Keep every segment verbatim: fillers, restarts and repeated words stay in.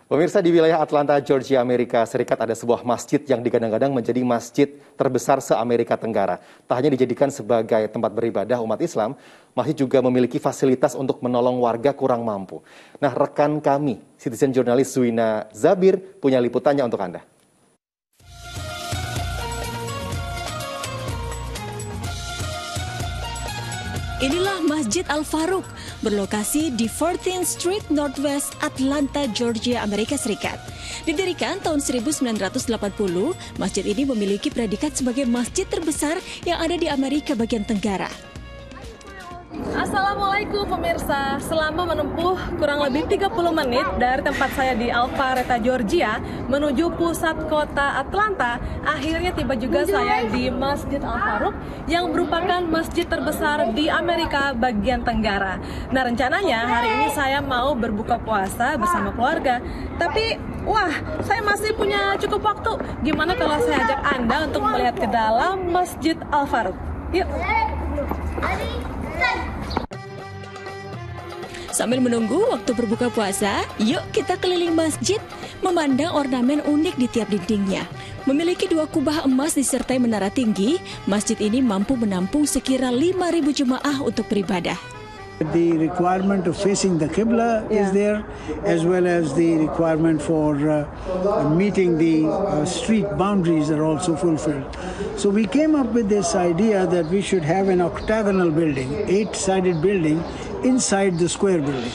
Pemirsa, di wilayah Atlanta, Georgia, Amerika Serikat ada sebuah masjid yang digadang-gadang menjadi masjid terbesar se-Amerika Tenggara. Tak hanya dijadikan sebagai tempat beribadah umat Islam, masjid juga memiliki fasilitas untuk menolong warga kurang mampu. Nah, rekan kami, citizen jurnalis Zuina Zabir, punya liputannya untuk Anda. Inilah Masjid Al-Faruq, berlokasi di fourteenth Street Northwest, Atlanta, Georgia, Amerika Serikat. Didirikan tahun seribu sembilan ratus delapan puluh, masjid ini memiliki predikat sebagai masjid terbesar yang ada di Amerika bagian Tenggara. Assalamualaikum pemirsa, selama menempuh kurang lebih tiga puluh menit dari tempat saya di Alpharetta, Georgia menuju pusat kota Atlanta, akhirnya tiba juga saya di Masjid Al-Faruq yang merupakan masjid terbesar di Amerika bagian Tenggara. Nah, rencananya hari ini saya mau berbuka puasa bersama keluarga, tapi wah, saya masih punya cukup waktu. Gimana kalau saya ajak Anda untuk melihat ke dalam Masjid Al-Faruq? Yuk! Sambil menunggu waktu berbuka puasa, yuk kita keliling masjid, memandang ornamen unik di tiap dindingnya. Memiliki dua kubah emas disertai menara tinggi, masjid ini mampu menampung sekira lima ribu jemaah untuk beribadah. The requirement of facing the Qibla yeah. is there, as well as the requirement for uh, meeting the uh, street boundaries are also fulfilled. So we came up with this idea that we should have an octagonal building, eight-sided building inside the square building.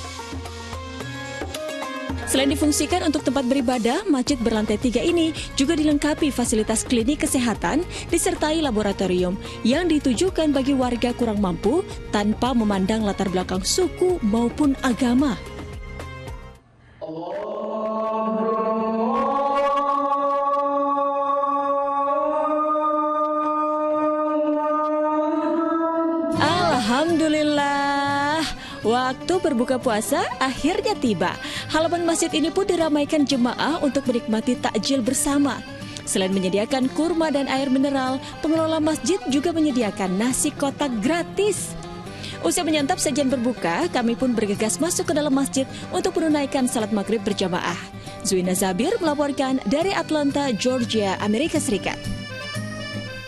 Selain difungsikan untuk tempat beribadah, masjid berlantai tiga ini juga dilengkapi fasilitas klinik kesehatan disertai laboratorium yang ditujukan bagi warga kurang mampu tanpa memandang latar belakang suku maupun agama. Alhamdulillah, waktu berbuka puasa akhirnya tiba. Halaman masjid ini pun diramaikan jemaah untuk menikmati takjil bersama. Selain menyediakan kurma dan air mineral, pengelola masjid juga menyediakan nasi kotak gratis. Usai menyantap sajian berbuka, kami pun bergegas masuk ke dalam masjid untuk menunaikan salat maghrib berjamaah. Zuina Zabir melaporkan dari Atlanta, Georgia, Amerika Serikat.